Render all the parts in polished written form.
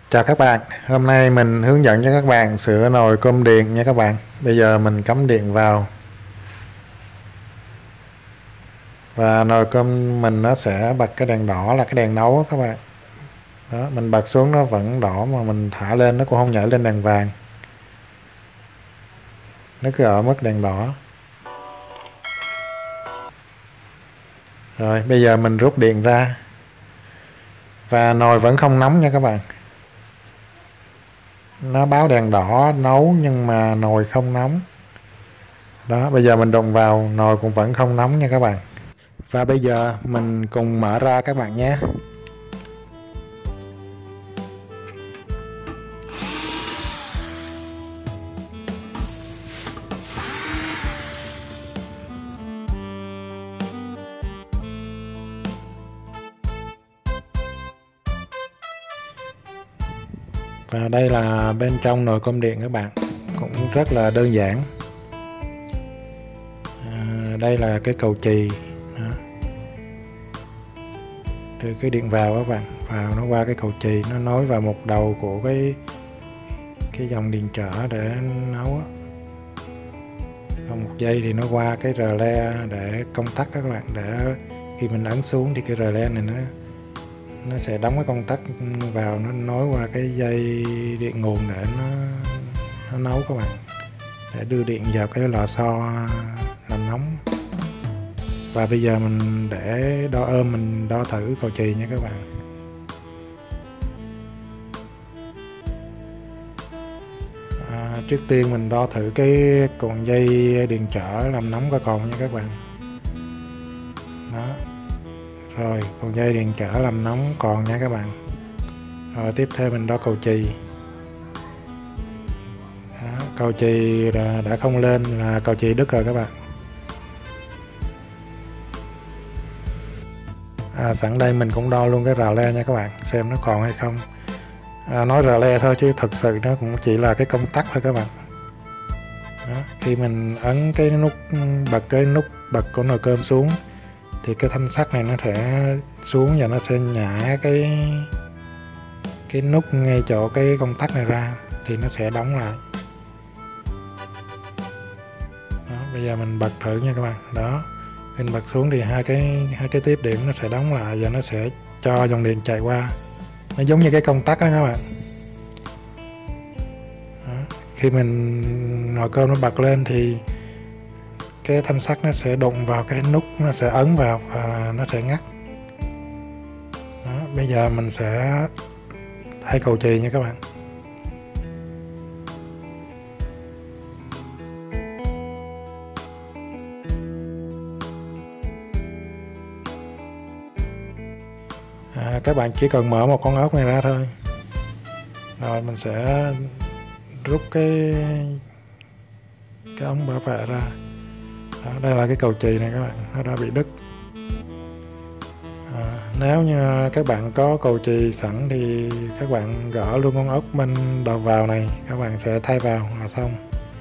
Chào các bạn, hôm nay mình hướng dẫn cho các bạn sửa nồi cơm điện nha các bạn. Bây giờ mình cắm điện vào và nồi cơm mình nó sẽ bật cái đèn đỏ là cái đèn nấu đó các bạn. Đó, mình bật xuống nó vẫn đỏ mà mình thả lên nó cũng không nhảy lên đèn vàng. Nó cứ ở mức đèn đỏ. Rồi, bây giờ mình rút điện ra. Và nồi vẫn không nóng nha các bạn. Nó báo đèn đỏ nấu nhưng mà nồi không nóng. Đó, bây giờ mình đụng vào nồi cũng vẫn không nóng nha các bạn. Và bây giờ mình cùng mở ra các bạn nhé. Và đây là bên trong nồi cơm điện các bạn, cũng rất là đơn giản. Đây là cái cầu chì. Đó. Đưa cái điện vào các bạn, vào nó qua cái cầu chì, nó nối vào một đầu của cái dòng điện trở để nấu. Còn một dây thì nó qua cái rờ le để công tắc các bạn, để khi mình ấn xuống thì cái rờ le này nó sẽ đóng cái công tắc vào, nó nối qua cái dây điện nguồn để nó nấu các bạn, để đưa điện vào cái lò xo làm nóng. Và bây giờ mình để mình đo thử cầu chì nha các bạn. Trước tiên mình đo thử cái cuộn dây điện trở làm nóng coi còn nha các bạn. Đó. Rồi, cuộn dây điện trở làm nóng còn nha các bạn. Rồi tiếp theo mình đo cầu chì. Đó, cầu chì đã không lên là cầu chì đứt rồi các bạn. Sẵn đây mình cũng đo luôn cái rào le nha các bạn, xem nó còn hay không. Nói rào le thôi chứ thực sự nó cũng chỉ là cái công tắc thôi các bạn. Đó, khi mình ấn cái nút bật của nồi cơm xuống thì cái thanh sắt này nó sẽ xuống và nó sẽ nhả cái nút ngay chỗ cái công tắc này ra thì nó sẽ đóng lại. Đó, bây giờ mình bật thử nha các bạn. Đó, mình bật xuống thì hai cái tiếp điểm nó sẽ đóng lại và nó sẽ cho dòng điện chạy qua. Nó giống như cái công tắc đó các bạn. Đó, khi mình nồi cơm nó bật lên thì cái thanh sắt nó sẽ đụng vào cái nút, nó sẽ ấn vào và nó sẽ ngắt. Đó, bây giờ mình sẽ thay cầu chì nha các bạn. Các bạn chỉ cần mở một con ốc này ra thôi. Rồi mình sẽ rút cái ống bảo vệ ra. Đó, đây là cái cầu chì này các bạn, nó đã bị đứt. Nếu như các bạn có cầu chì sẵn thì các bạn gỡ luôn con ốc bên đầu vào này, các bạn sẽ thay vào là xong.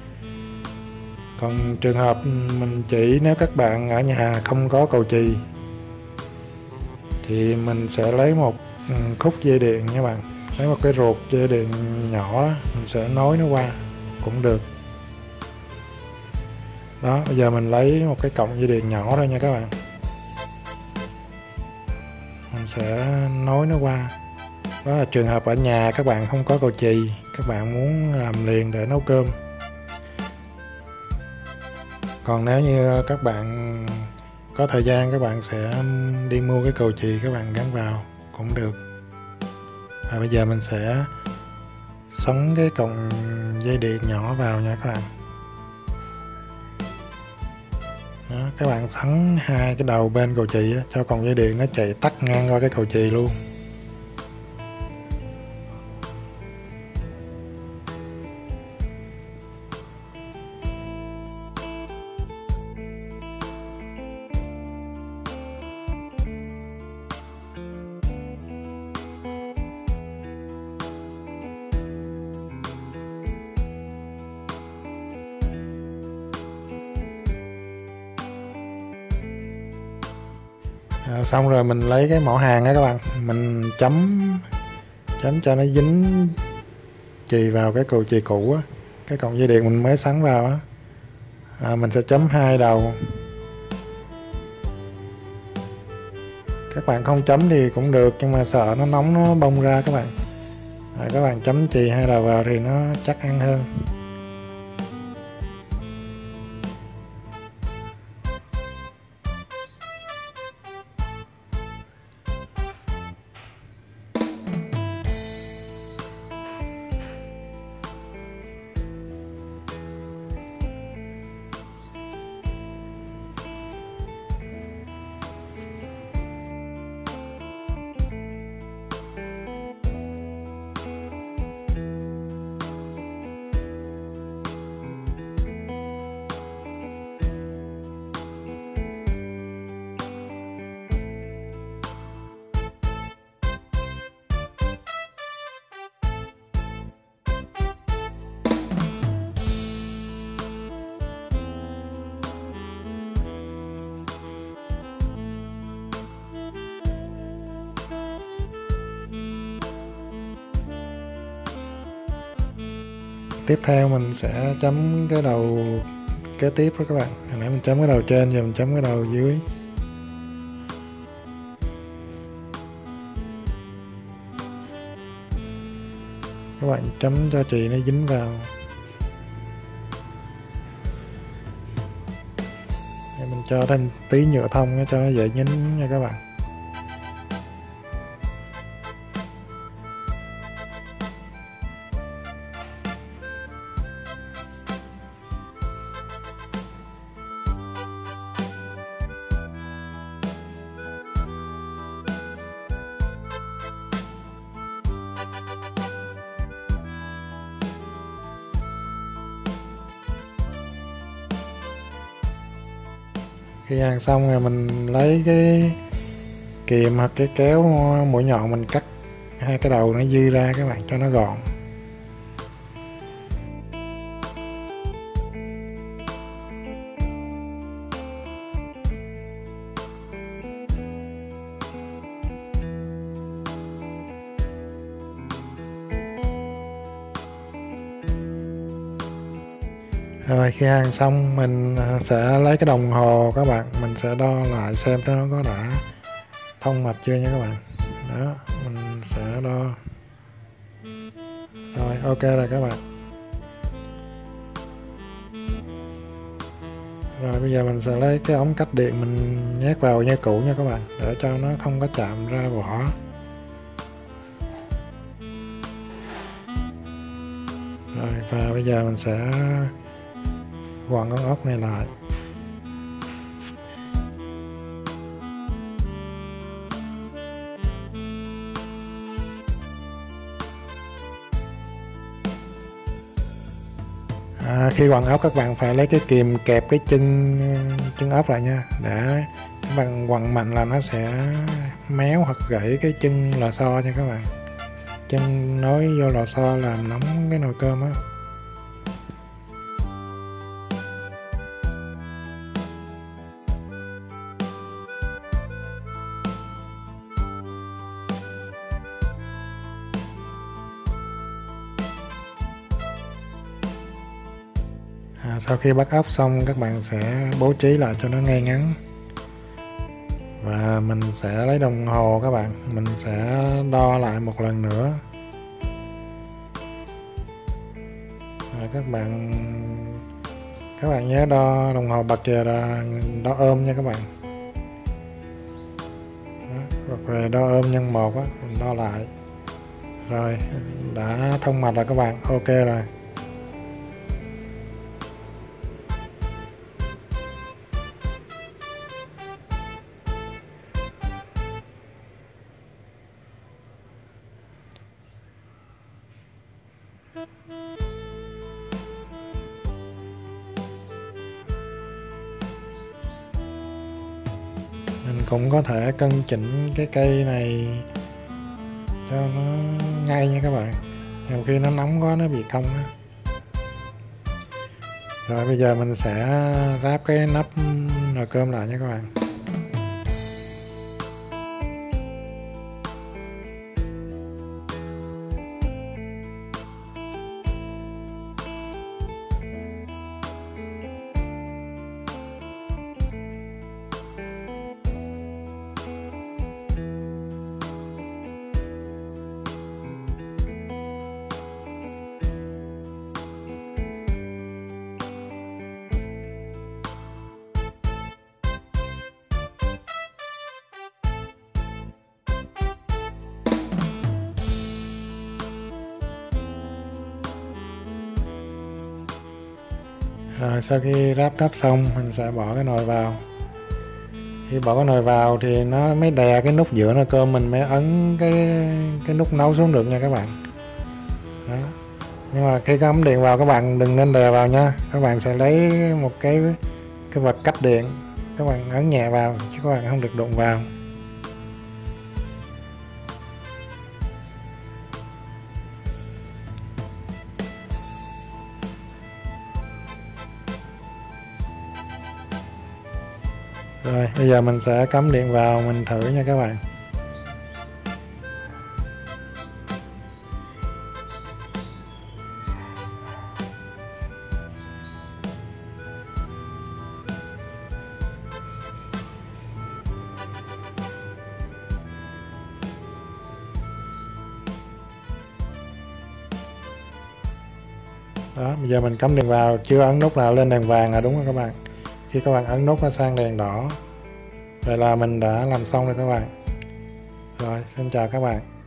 Còn trường hợp mình chỉ nếu các bạn ở nhà không có cầu chì thì mình sẽ lấy một khúc dây điện nha bạn, lấy một cái ruột dây điện nhỏ đó, mình sẽ nối nó qua cũng được. Đó, bây giờ mình lấy một cái cọng dây điện nhỏ thôi nha các bạn, mình sẽ nối nó qua. Đó là trường hợp ở nhà các bạn không có cầu chì, các bạn muốn làm liền để nấu cơm. Còn nếu như các bạn có thời gian, các bạn sẽ đi mua cái cầu chì các bạn gắn vào cũng được. Và bây giờ mình sẽ xoắn cái cọng dây điện nhỏ vào nha các bạn. Đó, các bạn xoắn hai cái đầu bên cầu chì cho cọng dây điện nó chạy tắt ngang qua cái cầu chì luôn. Xong rồi mình lấy cái mỏ hàng á các bạn, mình chấm chấm cho nó dính chì vào cái cầu chì cũ á, cái cọng dây điện mình mới sắn vào á. Mình sẽ chấm 2 đầu. Các bạn không chấm thì cũng được, nhưng mà sợ nó nóng nó bong ra các bạn. Các bạn chấm chì 2 đầu vào thì nó chắc ăn hơn. Tiếp theo mình sẽ chấm cái đầu kế tiếp đó các bạn. Hồi nãy mình chấm cái đầu trên, giờ mình chấm cái đầu dưới. Các bạn chấm cho chì nó dính vào. Mình cho thêm tí nhựa thông cho nó dễ dính nha các bạn. Khi ăn xong rồi mình lấy cái kìm hoặc cái kéo mũi nhọn mình cắt 2 cái đầu nó dư ra các bạn, cho nó gọn. Rồi khi ăn xong mình sẽ lấy cái đồng hồ các bạn, mình sẽ đo lại xem nó có đã thông mạch chưa nha các bạn. Đó, mình sẽ đo. Rồi ok rồi các bạn. Rồi bây giờ mình sẽ lấy cái ống cách điện mình nhét vào như cũ nha các bạn, để cho nó không có chạm ra vỏ. Rồi và bây giờ mình sẽ quặn con ốc này lại. Khi quặn ốc các bạn phải lấy cái kìm kẹp cái chân ốc lại nha, để các bạn quặn mạnh là nó sẽ méo hoặc gãy cái chân lò xo nha các bạn. Chân nối vô lò xo làm nóng cái nồi cơm á. Sau khi bắt ốc xong các bạn sẽ bố trí lại cho nó ngay ngắn. Và mình sẽ lấy đồng hồ các bạn, mình sẽ đo lại một lần nữa. Các bạn nhớ đo đồng hồ bật giờ là đo ôm nha các bạn. Hoặc về đo ôm nhân 1 á, mình đo lại. Rồi, đã thông mạch rồi các bạn, ok rồi. Mình cũng có thể cân chỉnh cái cây này cho nó ngay nha các bạn, nhiều khi nó nóng quá nó bị cong á. Rồi bây giờ mình sẽ ráp cái nắp nồi cơm lại nha các bạn. Rồi sau khi ráp đắp xong mình sẽ bỏ cái nồi vào. Khi bỏ cái nồi vào thì nó mới đè cái nút giữa nồi cơm, mình mới ấn cái nút nấu xuống được nha các bạn. Đó. Nhưng mà khi cắm điện vào các bạn đừng nên đè vào nha, các bạn sẽ lấy một cái vật cách điện, các bạn ấn nhẹ vào chứ các bạn không được đụng vào. Rồi bây giờ mình sẽ cắm điện vào, mình thử nha các bạn. Đó, bây giờ mình cắm điện vào, chưa ấn nút nào lên đèn vàng là đúng không các bạn. Khi các bạn ấn nút nó sang đèn đỏ. Vậy là mình đã làm xong rồi các bạn. Rồi, xin chào các bạn.